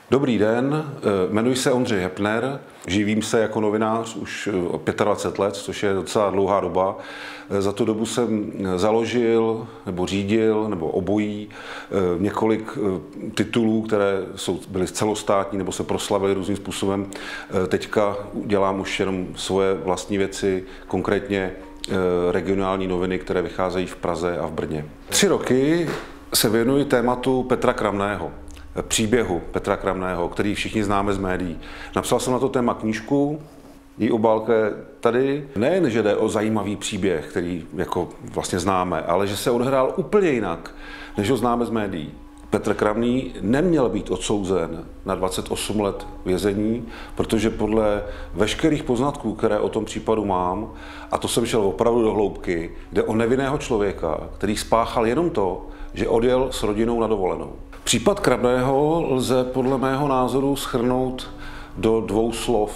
Dobrý den, jmenuji se Ondřej Hepner, živím se jako novinář už 25 let, což je docela dlouhá doba. Za tu dobu jsem založil nebo řídil nebo obojí několik titulů, které byly celostátní nebo se proslavily různým způsobem. Teďka dělám už jenom svoje vlastní věci, konkrétně regionální noviny, které vycházejí v Praze a v Brně. 3 roky se věnuji tématu Petra Kramného. Příběhu Petra Kramného, který všichni známe z médií. Napsal jsem na to téma knížku, její obálka je tady. Nejen, že jde o zajímavý příběh, který jako vlastně známe, ale že se odehrál úplně jinak, než ho známe z médií. Petr Kramný neměl být odsouzen na 28 let vězení, protože podle veškerých poznatků, které o tom případu mám, a to jsem šel opravdu do hloubky, jde o nevinného člověka, který spáchal jenom to, že odjel s rodinou na dovolenou. Případ Kramného lze podle mého názoru shrnout do 2 slov: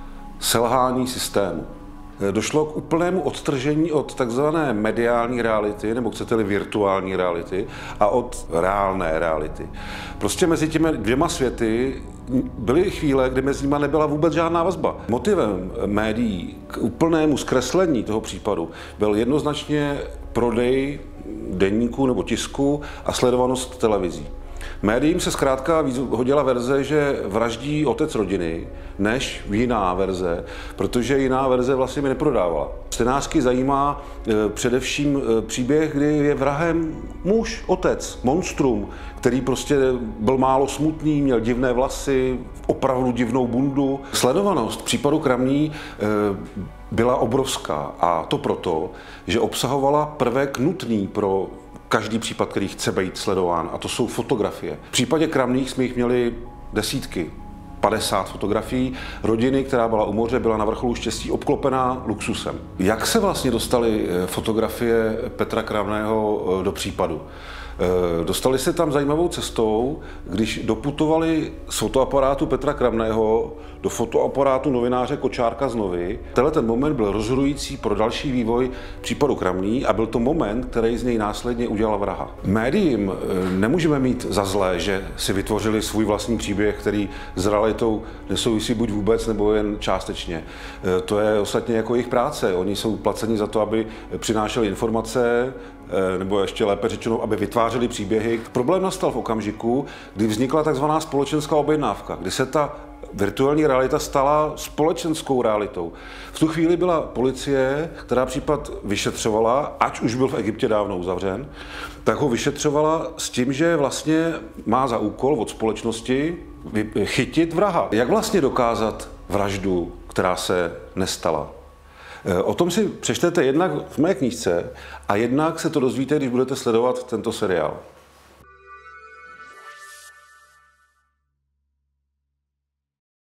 selhání systému. Došlo k úplnému odtržení od takzvané mediální reality, nebo chcete-li virtuální reality, a od reálné reality. Prostě mezi těmi 2 světy byly chvíle, kdy mezi nimi nebyla vůbec žádná vazba. Motivem médií k úplnému zkreslení toho případu byl jednoznačně prodej deníku nebo tisku a sledovanost televizí. Médiím se zkrátka hodila verze, že vraždí otec rodiny, než jiná verze, protože jiná verze vlastně mi neprodávala. Čtenářky zajímá především příběh, kdy je vrahem muž, otec, monstrum, který prostě byl málo smutný, měl divné vlasy, opravdu divnou bundu. Sledovanost případu Kramný byla obrovská, a to proto, že obsahovala prvek nutný pro každý případ, který chce být sledován, a to jsou fotografie. V případě Kramných jsme jich měli desítky, 50 fotografií. Rodiny, která byla u moře, byla na vrcholu štěstí obklopená luxusem. Jak se vlastně dostaly fotografie Petra Kramného do případu? Dostali se tam zajímavou cestou, když doputovali z fotoaparátu Petra Kramného do fotoaparátu novináře Kočárka z Novy. Ten moment byl rozhodující pro další vývoj případu Kramný a byl to moment, který z něj následně udělal vraha. Médiím nemůžeme mít za zlé, že si vytvořili svůj vlastní příběh, který s realitou nesouvisí buď vůbec, nebo jen částečně. To je ostatně jako jejich práce. Oni jsou placeni za to, aby přinášeli informace, nebo ještě lépe řečeno, aby vytvářeli příběhy. Problém nastal v okamžiku, kdy vznikla takzvaná společenská objednávka, kdy se ta virtuální realita stala společenskou realitou. V tu chvíli byla policie, která případ vyšetřovala, ač už byl v Egyptě dávno uzavřen, tak ho vyšetřovala s tím, že vlastně má za úkol od společnosti chytit vraha. Jak vlastně dokázat vraždu, která se nestala? O tom si přečtete jednak v mé knížce a jednak se to dozvíte, když budete sledovat tento seriál.